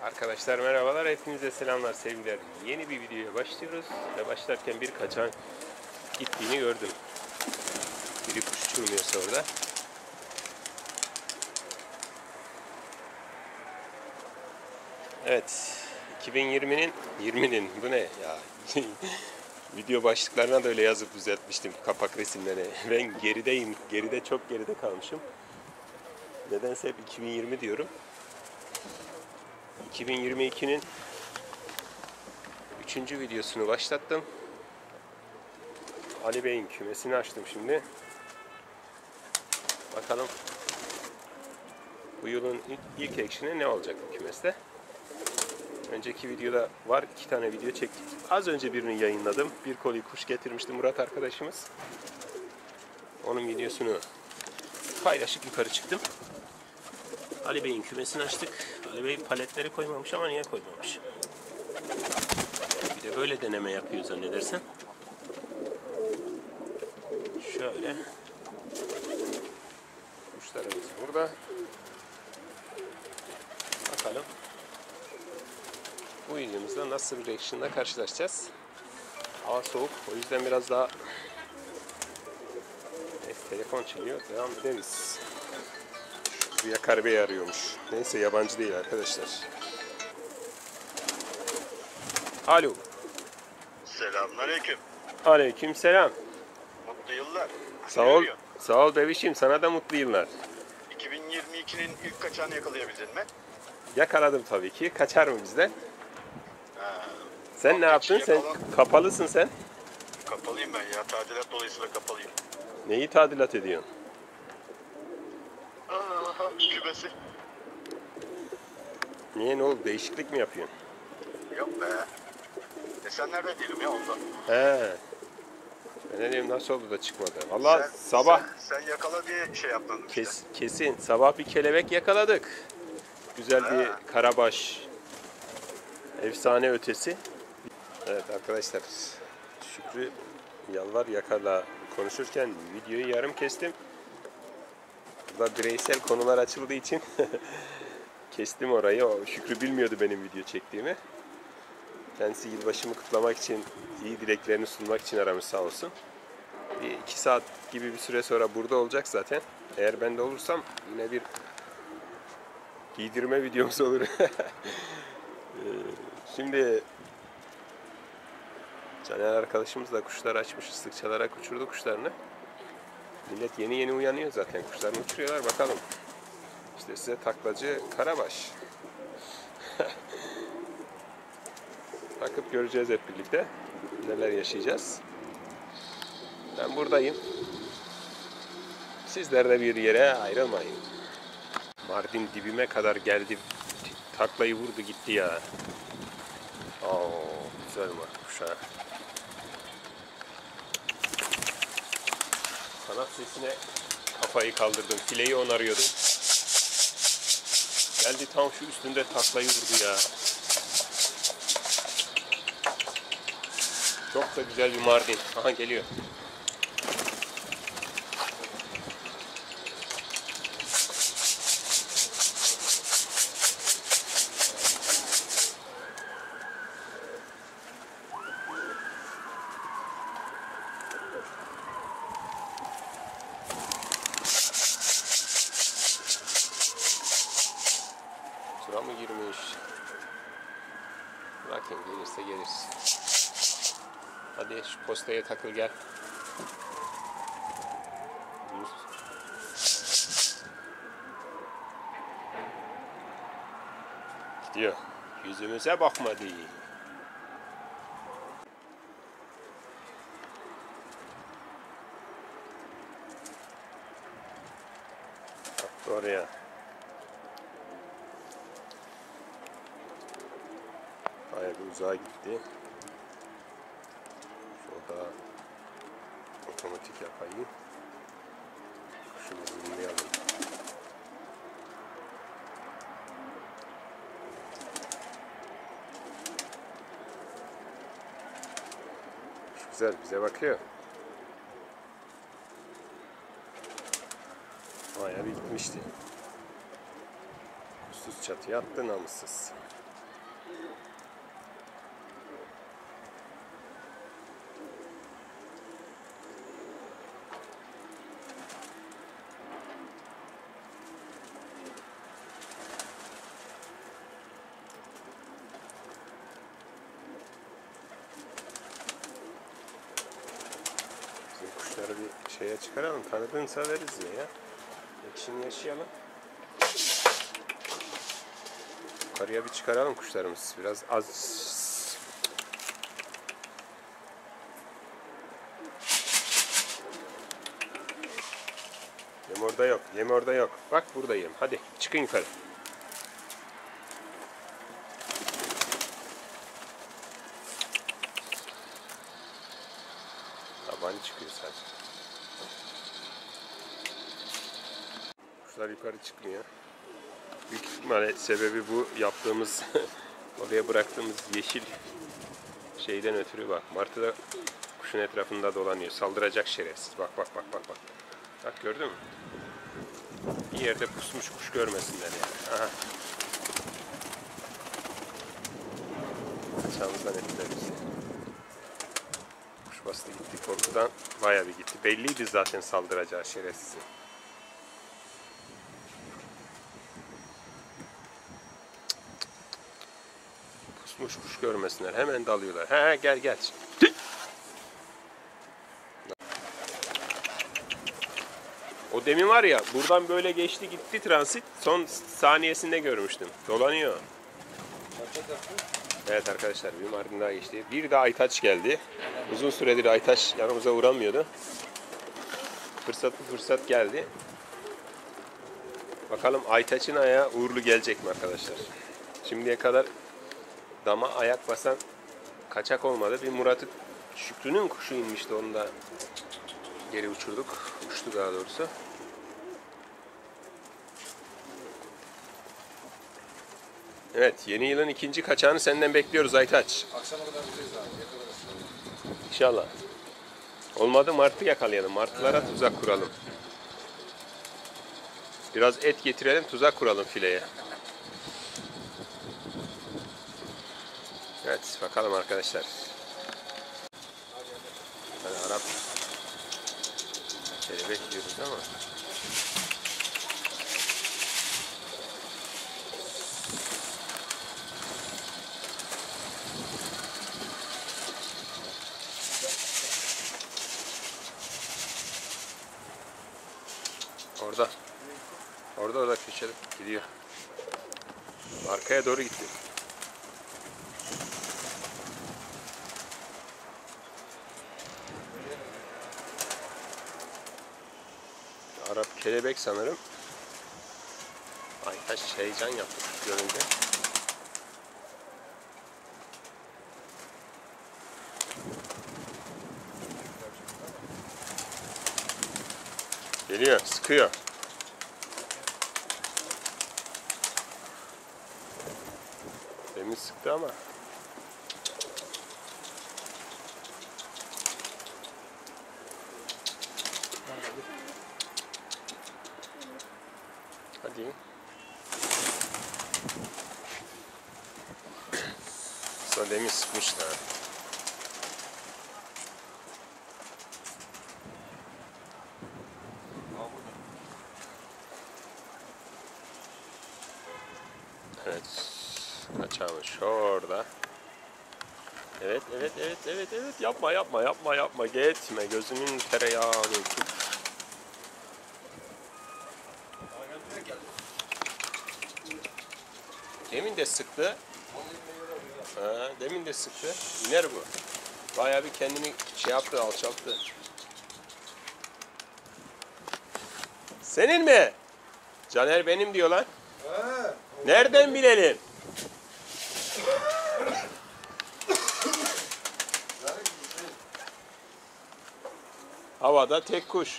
Arkadaşlar merhabalar, hepinize selamlar, sevgiler. Yeni bir videoya başlıyoruz ve başlarken bir kaçan gittiğini gördüm. Biri kuş uçurmuyorsa orada. Evet, 2020'nin bu ne ya? Video başlıklarına da öyle yazıp düzeltmiştim, kapak resimleri. Ben gerideyim, çok geride kalmışım. Nedense hep 2020 diyorum. 2022'nin 3. videosunu başlattım. Ali Bey'in kümesini açtım şimdi. Bakalım bu yılın ilk action'ı ne olacak bu kümeste? Önceki videoda var, 2 tane video çektik. Az önce birini yayınladım. Bir koli kuş getirmişti Murat arkadaşımız. Onun videosunu paylaşıp yukarı çıktım. Ali Bey'in kümesini açtık. Ali Bey paletleri koymamış ama niye koymamış? Bir de böyle deneme yapıyor zannedersen. Şöyle. Kuşlarımız burada. Bakalım bu videomuzda nasıl bir reaction'la karşılaşacağız. Hava soğuk, o yüzden biraz daha telefon çalıyor. Devam ederiz. Bu Yakar Bey arıyormuş. Neyse, yabancı değil arkadaşlar. Alo. Selamünaleyküm. Aleyküm selam. Mutlu yıllar. Sağ ol. Sağ ol bebişim. Sana da mutlu yıllar. 2022'nin ilk kaçağını yakalayabildin mi? Yakaladım tabii ki. Kaçar mı bizden? Sen ne Hafta içi yaptın? Sen kapalısın sen. Kapalıyım ben ya. Tadilat dolayısıyla kapalıyım. Neyi tadilat ediyorsun? Kümesi. Niye, ne oldu? Değişiklik mi yapıyorsun? Yok be. Sen nerede değilim ya ondan. He. Ben ne diyeyim, nasıl oldu da çıkmadı? Vallahi sabah Sen yakala diye şey yaptın işte. kesin sabah bir kelebek yakaladık. Güzel bir karabaş. Efsane ötesi. Evet arkadaşlar, Şükrü Yalvar Yakar'la konuşurken videoyu yarım kestim. Burada bireysel konular açıldığı için kestim orayı. O Şükrü bilmiyordu benim video çektiğimi. Kendisi yılbaşımı kutlamak için, iyi dileklerini sunmak için aramış sağ olsun. Bir 2 saat gibi bir süre sonra burada olacak zaten. Eğer ben de olursam yine bir giydirme videomuz olur. Şimdi Caner arkadaşımız da kuşlar açmış, ıslık çalarak uçurdu kuşlarını. Millet yeni yeni uyanıyor zaten, kuşlarını uçuruyorlar, bakalım. İşte size taklacı Karabaş. Bakıp göreceğiz hep birlikte neler yaşayacağız. Ben buradayım. Sizler de bir yere ayrılmayın. Mardin dibime kadar geldi. Taklayı vurdu gitti ya. Oo, güzel kuşa. Kanat sesine kafayı kaldırdım. Fileyi onarıyordum. Geldi tam şu üstünde taklayı vurdu ya. Çok da güzel bir Mardin. Aha geliyor. Sıra mı girmiş? Bakın, gelirse gelir. Hadi şu postaya takıl gel. Gidiyor. Yüzümüze bakmadı. Baktı oraya. Bayağı bir uzağa gitti. Şurada otomatik yapayım. Kuşumuzu dinleyelim. Kuş güzel, bize bakıyor. Bayağı bir gitmişti. Üstsüz çatıya attı namussuz. Yukarıya çıkaralım. Tanıdığınsa veririz ya. Ekşini yaşayalım. Yukarıya bir çıkaralım kuşlarımız. Biraz az. Yem orada yok. Yem orada yok. Bak buradayım. Hadi çıkın yukarı. Taban çıkıyor sadece. Kuşlar yukarı çıkmıyor. Büyük ihtimalle sebebi bu yaptığımız oraya bıraktığımız yeşil şeyden ötürü bak. Martı da kuşun etrafında dolanıyor. Saldıracak şerefsiz. Bak bak bak bak bak. Bak gördün mü? Bir yerde pusmuş kuş görmesinler yani. Aha. Kaçağımızdan ettiler bizi. Kuş bastı gitti. Korkudan bayağı bir gitti. Belliydi zaten saldıracağı şerefsiz. Pusmuş kuş görmesinler. Hemen dalıyorlar. He gel gel. O demin var ya buradan böyle geçti gitti transit. Son saniyesinde görmüştüm. Dolanıyor. Evet arkadaşlar bir Mardin daha geçti. Bir de Aytaç geldi. Uzun süredir Aytaç yanımıza uğramıyordu. Fırsat geldi. Bakalım Aytaç'ın ayağı uğurlu gelecek mi arkadaşlar? Şimdiye kadar dama ayak basan kaçak olmadı. Bir Murat'ı Şükrü'nün kuşu inmişti. Onu da geri uçurduk. Uçtu daha doğrusu. Evet, yeni yılın ikinci kaçağını senden bekliyoruz Aytaç. Akşama kadar buradayız abi. İnşallah. Olmadı martı yakalayalım. Martılara tuzak kuralım. Biraz et getirelim, tuzak kuralım fileye. Evet, bakalım arkadaşlar. Hani Arap kelebek diyoruz ama orada. Orada köşede gidiyor. Arkaya doğru gitti. Arap kelebek sanırım. Aytaç heyecan yaptı görünce. Geliyor, sıkıyor. Demin sıktı ama. Hadi. Sonra demin sıkmıştı. Evet. Kaçamış orada. Evet. Yapma. Gitme. Gözünün tereyağını. Demin de sıktı. Demin de sıktı. İner bu. Bayağı bir kendini şey yaptı, alçalttı. Senin mi? Caner benim diyor lan. Nereden bilelim? Havada tek kuş.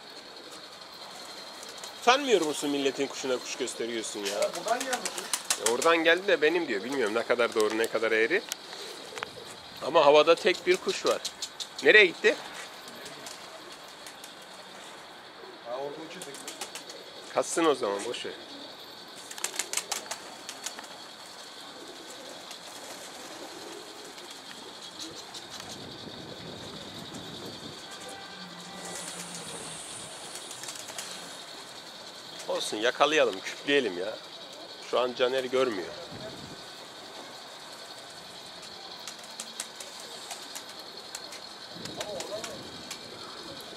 Utanmıyor musun milletin kuşuna kuş gösteriyorsun ya? Buradan geldi. Oradan geldi de benim diyor. Bilmiyorum ne kadar doğru ne kadar eğri. Ama havada tek bir kuş var. Nereye gitti? Ha orada uçuyor. Kaçsın o zaman boş ver. Olsun yakalayalım, küpleyelim ya. Şu an Caner'i görmüyor.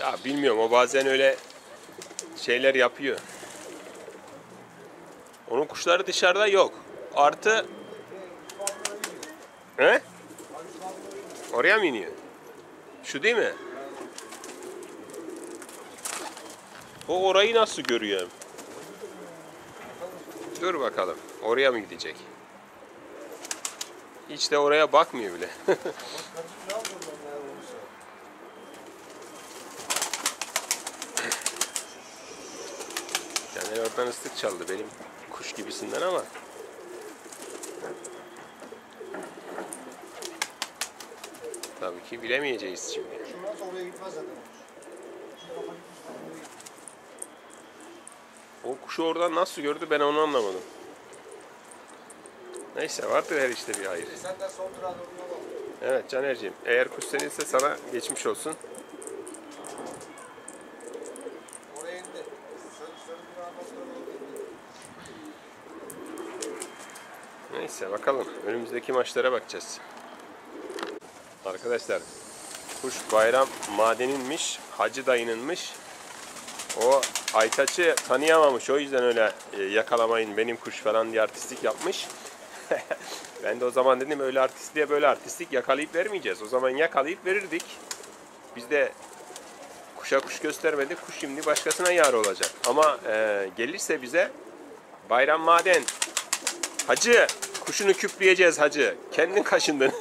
Ya bilmiyorum, o bazen öyle şeyler yapıyor. Onun kuşları dışarıda yok. Artı he? Oraya mı iniyor? Şu değil mi? O orayı nasıl görüyor? Dur bakalım. Oraya mı gidecek? Hiç de oraya bakmıyor bile. Yani oradan ıslık çaldı benim kuş gibisinden ama. Tabii ki bilemeyeceğiz şimdi. Şuradan sonra oraya gitmez zaten. O kuşu oradan nasıl gördü ben onu anlamadım. Neyse, vardır her işte bir hayır. Sen de son tura doğru bak. Evet Caner'ciğim, eğer kuş seninse sana geçmiş olsun. Oraya indi. Sarı bir anlatıyor. Neyse bakalım, önümüzdeki maçlara bakacağız. Arkadaşlar, kuş Bayram Maden'inmiş, Hacı dayınınmış. O Aytaç'ı tanıyamamış, o yüzden öyle yakalamayın benim kuş falan diye artistlik yapmış. Ben de o zaman dedim, öyle artistliğe böyle artistlik yakalayıp vermeyeceğiz. O zaman yakalayıp verirdik. Biz de kuşa kuş göstermedik, kuş şimdi başkasına yar olacak. Ama gelirse bize Bayram Maden, Hacı kuşunu küpleyeceğiz Hacı. Kendin kaşındın.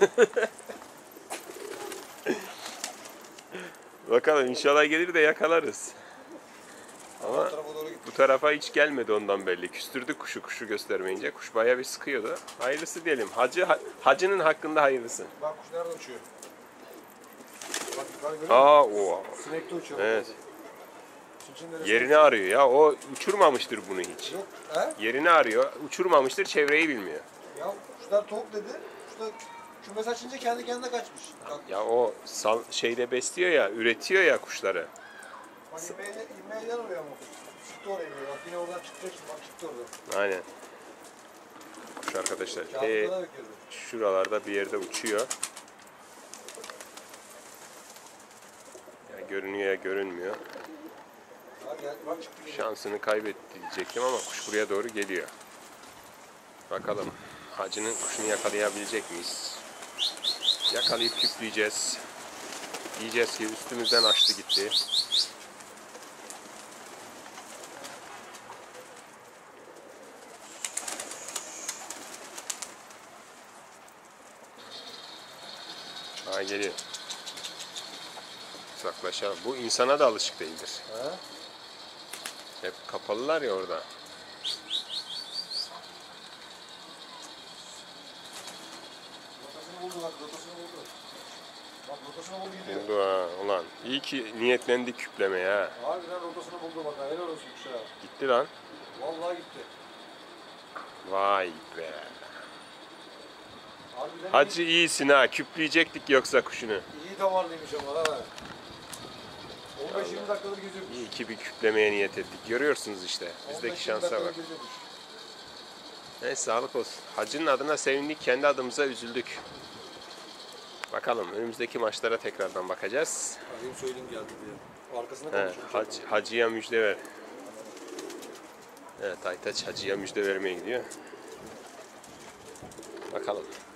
Bakalım, inşallah gelir de yakalarız. Ama Tarafa doğru git. bu tarafa hiç gelmedi ondan belli. Küstürdük kuşu göstermeyince. Kuş bayağı bir sıkıyordu. Hayırlısı diyelim. Hacı'nın hakkında hayırlısı. Bak kuş nerede uçuyor? Bak yukarı görüyor musun? Aa, o. Sinek de uçuyor. Evet. Çinçinleri Yerini arıyor ya. O uçurmamıştır bunu hiç. yok. He? Yerini arıyor. Uçurmamıştır, çevreyi bilmiyor. Ya kuşlar tavuk dedi. Kuşlar kümes açınca kendi kendine kaçmış. Bak, Ya o şeyde besliyor ya, üretiyor ya kuşları. bak inmeye yer oraya ama kuş. Çıktı oraya. Bak yine oradan çıkacak şimdi. Bak çıktı oradan. Aynen. Kuş arkadaşlar. Kağıtlara bekliyordu. Şuralarda bir yerde uçuyor. Ya görünüyor ya görünmüyor. Bak, bak çıktı. Geliyor. Şansını kaybetti diyecektim ama kuş buraya doğru geliyor. Bakalım Hacı'nın kuşunu yakalayabilecek miyiz? Yakalayıp küpleyeceğiz. Diyeceğiz ki üstümüzden açtı gitti. Ha, geliyor. Uzaklaşalım. Bu insana da alışık değildir. He? Hep kapalılar ya orada. Rotasını buldu bak rotasını buldu. Bak rotasını buldu gidiyor. Buldu ha. Ulan iyi ki niyetlendik küplemeye ha. Harbiden rotasını buldu bak. Helal olsun kuşa. Gitti lan. Vallahi gitti. Vay be. Harbiden Hacı iyisin ha. Küpleyecektik yoksa kuşunu. iyi damarlıymış ama ha. 15-20 dakikadır geziyormuş. İyi ki bir küplemeye niyet ettik. Görüyorsunuz işte. Bizdeki 15-20 şansa dakikadır bak. geziyormuş. Neyse, sağlık olsun. Hacı'nın adına sevindik. Kendi adımıza üzüldük. Bakalım önümüzdeki maçlara tekrardan bakacağız. Benim söyleyeyim geldi diye. Arkasına He, konuşuyor. Hacı'ya müjde ver. Evet, Aytaç Hacı'ya müjde vermeye gidiyor. Bakalım.